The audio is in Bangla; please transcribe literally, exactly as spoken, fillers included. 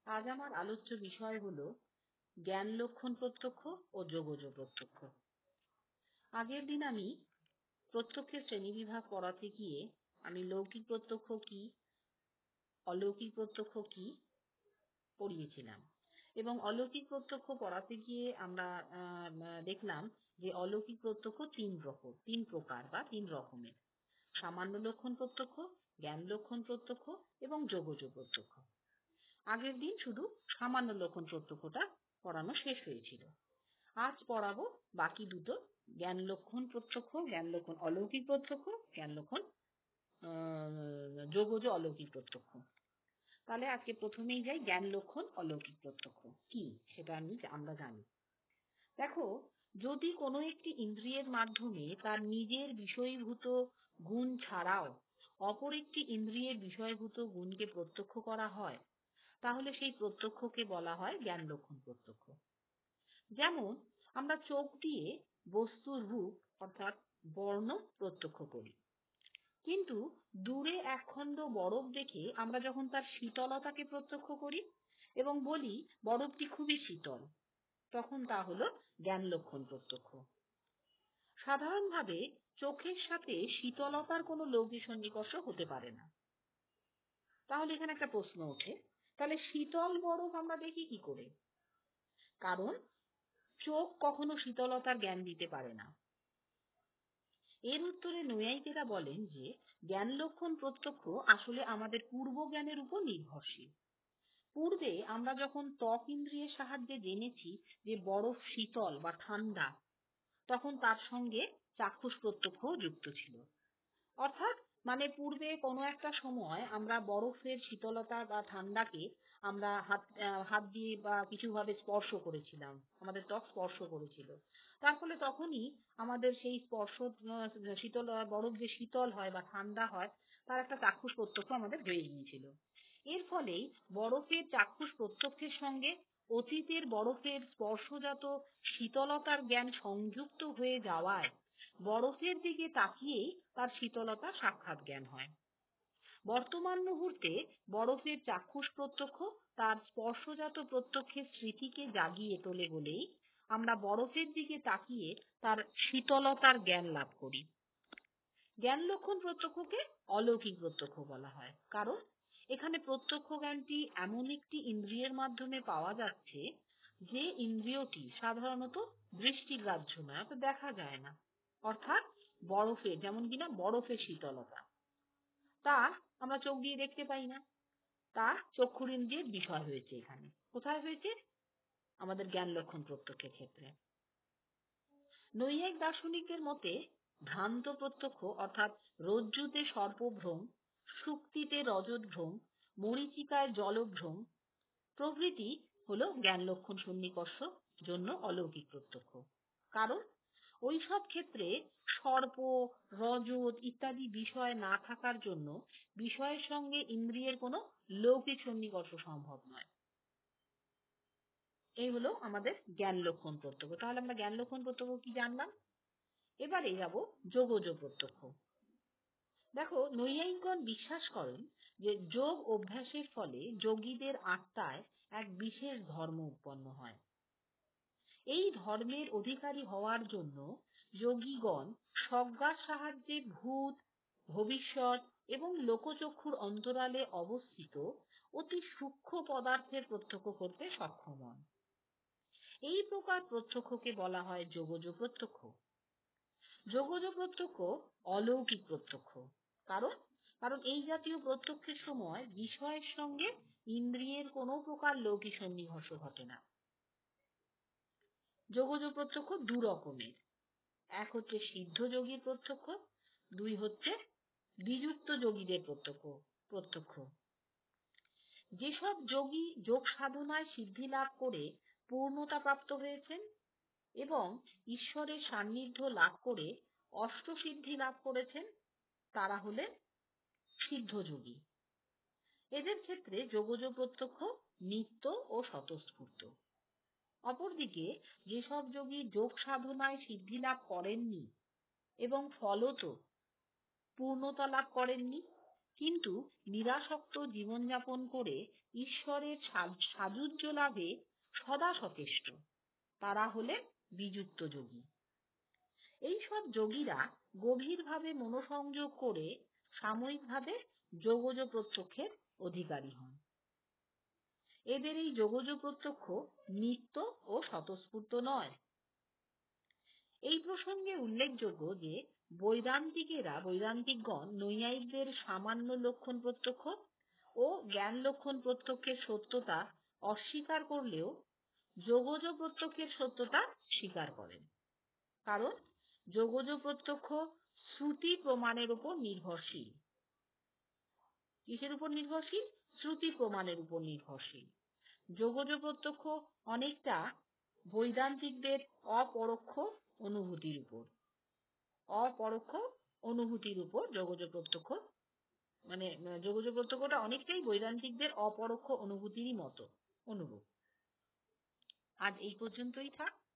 আজ আমার আলোচ্য বিষয় হলো জ্ঞান লক্ষণ প্রত্যক্ষ ও যোগজ প্রত্যক্ষ। আগের দিন আমি প্রত্যক্ষের শ্রেণীবিভাগ পড়াতে গিয়ে আমি লৌকিক প্রত্যক্ষ কি, অলৌকিক প্রত্যক্ষ কি পড়িয়েছিলাম এবং অলৌকিক প্রত্যক্ষ পড়াতে গিয়ে আমরা আহ দেখলাম যে অলৌকিক প্রত্যক্ষ তিন রকম তিন প্রকার বা তিন রকমের: সামান্য লক্ষণ প্রত্যক্ষ, জ্ঞান লক্ষণ প্রত্যক্ষ এবং যোগজ প্রত্যক্ষ। আগের দিন শুধু সামান্য লক্ষণ প্রত্যক্ষটা পড়ানো শেষ হয়েছিল। আজ পড়াবো বাকি দুটো: জ্ঞান লক্ষণ প্রত্যক্ষ, জ্ঞান লক্ষণ অলৌকিক প্রত্যক্ষ, জ্ঞান লক্ষণ আহ যোগজ অলৌকিক প্রত্যক্ষ। তাহলে আজকে প্রথমেই যাই জ্ঞান লক্ষণ অলৌকিক প্রত্যক্ষ কি সেটা আমি আমরা জানি। দেখো, যদি কোনো একটি ইন্দ্রিয়ের মাধ্যমে তার নিজের বিষয়ীভূত গুণ ছাড়াও অপর একটি ইন্দ্রিয়ের বিষয়ভূত গুণকে প্রত্যক্ষ করা হয়, তাহলে সেই প্রত্যক্ষকে বলা হয় জ্ঞান লক্ষণ প্রত্যক্ষ। যেমন আমরা চোখ দিয়ে বস্তুর রূপ অর্থাৎ বর্ণ প্রত্যক্ষ করি, কিন্তু দূরে একখণ্ড বরফ দেখে আমরা যখন তার শীতলতাকে প্রত্যক্ষ করি এবং বলি বরফটি খুবই শীতল, তখন তা হলো জ্ঞান লক্ষণ প্রত্যক্ষ। সাধারণভাবে চোখের সাথে শীতলতার কোনো লৌকিক সন্নিকর্ষ হতে পারে না। তাহলে এখানে একটা প্রশ্ন ওঠে, তাহলে শীতল বরফ আমরা দেখি কি করে? কারণ চোখ কখনো শীতলতার জ্ঞান দিতে পারে না। এর উত্তরে নৈয়ায়িকেরা বলেন যে জ্ঞান লক্ষণ প্রত্যক্ষ আসলে আমাদের পূর্ব জ্ঞানের উপর নির্ভরশীল। পূর্বে আমরা যখন ত্বক ইন্দ্রিয়ের সাহায্যে জেনেছি যে বরফ শীতল বা ঠান্ডা, তখন তার সঙ্গে চাক্ষুষ প্রত্যক্ষ যুক্ত ছিল। অর্থাৎ মানে পূর্বে কোনো একটা সময় আমরা বরফের শীতলতা বা ঠান্ডাকে আমরা হাত হাত দিয়ে বা কিছুভাবে স্পর্শ করেছিলাম, আমাদের ত্বক স্পর্শ করেছিল। তার ফলে তখনই আমাদের সেই স্পর্শ শীতল বরফ যে শীতল হয় বা ঠান্ডা হয় তার একটা চাক্ষুষ প্রত্যক্ষ আমাদের হয়ে গিয়েছিল। এর ফলেই বরফের চাক্ষুষ প্রত্যক্ষের সঙ্গে অতীতের বরফের স্পর্শজাত শীতলতার জ্ঞান সংযুক্ত হয়ে যাওয়ায় বরফের দিকে তাকিয়েই তার শীতলতা সাক্ষাৎ জ্ঞান হয়। বর্তমান মুহূর্তে বরফের চাক্ষুষ প্রত্যক্ষ তার স্পর্শজাত প্রত্যক্ষের স্মৃতিকে জাগিয়ে তোলে বলেই আমরা বরফের দিকে তাকিয়ে তার শীতলতার জ্ঞান লাভ করি। জ্ঞান লক্ষণ প্রত্যক্ষকে অলৌকিক প্রত্যক্ষ বলা হয়, কারণ এখানে প্রত্যক্ষ জ্ঞানটি এমন একটি ইন্দ্রিয়ের মাধ্যমে পাওয়া যাচ্ছে যে ইন্দ্রিয়টি সাধারণত দৃষ্টিগ্রাহ্য নয়, তো দেখা যায় না। অর্থাৎ বরফের, যেমন কিনা বরফের শীতলতা, তা আমরা চোখ দিয়ে দেখতে পাই না, তা চক্ষুর ইন্দ্রিয়ের বিষয় হয়েছে। এখানে কোথায় হয়েছে? আমাদের জ্ঞান লক্ষণ প্রত্যক্ষের ক্ষেত্রে। নৈয়ায়িক দার্শনিকদের মতে ভ্রান্ত প্রত্যক্ষ অর্থাৎ রজ্জুতে সর্পভ্রম, শুক্তিতে রজতভ্রম, মরীচিকায় জলভ্রম প্রভৃতি হলো জ্ঞান লক্ষণ সন্নিকর্ষ জন্য অলৌকিক প্রত্যক্ষ। কারণ ওই সব ক্ষেত্রে সর্প, রজত ইত্যাদি বিষয় না থাকার জন্য বিষয়ের সঙ্গে ইন্দ্রিয়ের কোনো লৌকিক সন্নিকর্ষ সম্ভব নয়। এই হলো আমাদের জ্ঞান লক্ষণ প্রত্যক্ষ। তাহলে আমরা জ্ঞান লক্ষণ প্রত্যক্ষ কি জানলাম। এবারে যাব যোগজ প্রত্যক্ষ। দেখো, নৈয়ায়িকগণ বিশ্বাস করেন যে যোগ অভ্যাসের ফলে যোগীদের আত্মায় এক বিশেষ ধর্ম উৎপন্ন হয়। এই ধর্মের অধিকারী হওয়ার জন্য যোগীগণ সজ্ঞার সাহায্যে ভূত, ভবিষ্যৎ এবং লোকচক্ষুর অন্তরালে অবস্থিত অতি সূক্ষ্ম পদার্থের প্রত্যক্ষ করতে সক্ষম হন। এই প্রকার প্রত্যক্ষকে বলা হয় যোগজ প্রত্যক্ষ। যোগজ প্রত্যক্ষ অলৌকিক প্রত্যক্ষ, কারণ কারণ এই জাতীয় প্রত্যক্ষের সময় বিষয়ের সঙ্গে ইন্দ্রিয়ের কোনো প্রকার লৌকিক সন্নিকর্ষ ঘটে না। যোগজ প্রত্যক্ষ দু রকমের, এক হচ্ছে সিদ্ধ যোগীর প্রত্যক্ষ, দুই হচ্ছে বিযুক্ত যোগীদের প্রত্যক্ষ প্রত্যক্ষ যেসব যোগী যোগ সাধনায় সিদ্ধি লাভ করে পূর্ণতা প্রাপ্ত হয়েছেন এবং ঈশ্বরের সান্নিধ্য লাভ করে অষ্টসিদ্ধি লাভ করেছেন, তারা হলেন সিদ্ধ যোগী। এদের ক্ষেত্রে যোগজ প্রত্যক্ষ নিত্য ও স্বতঃস্ফূর্ত। অপরদিকে যেসব যোগী যোগ সাধনায় সিদ্ধি লাভ করেননি এবং ফলত পূর্ণতা লাভ করেননি, কিন্তু নিরাসক্ত জীবনযাপন করে ঈশ্বরের সাযুজ্য লাভে সদা সচেষ্ট, তারা হলেন বিযুক্ত যোগী। এইসব যোগীরা গভীরভাবে মনোসংযোগ করে সাময়িকভাবে যোগজ প্রত্যক্ষের অধিকারী হন। এদের এই যোগজ প্রত্যক্ষ নিত্য ও স্বতঃস্ফূর্ত নয়। এই প্রসঙ্গে উল্লেখযোগ্য যে বৈদান্তিকেরা বৈদান্তিকগণ নৈয়ায়িকদের সামান্য লক্ষণ প্রত্যক্ষ ও জ্ঞান লক্ষণ প্রত্যক্ষের সত্যতা অস্বীকার করলেও যোগজ প্রত্যক্ষের সত্যতা স্বীকার করেন। কারণ যোগজ প্রত্যক্ষ শ্রুতি প্রমাণের উপর নির্ভরশীল। কিসের উপর নির্ভরশীল? শ্রুতি প্রমাণের উপর নির্ভরশীল। যোগজ প্রত্যক্ষ অনেকটা বৈদান্তিকদের অপরোক্ষ অনুভূতির উপর অপরোক্ষ অনুভূতির উপর যোগজ প্রত্যক্ষ মানে যোগজ প্রত্যক্ষটা অনেকটাই বৈদান্তিকদের অপরোক্ষ অনুভূতিরই মতো অনুরূপ। আজ এই পর্যন্তই থাক।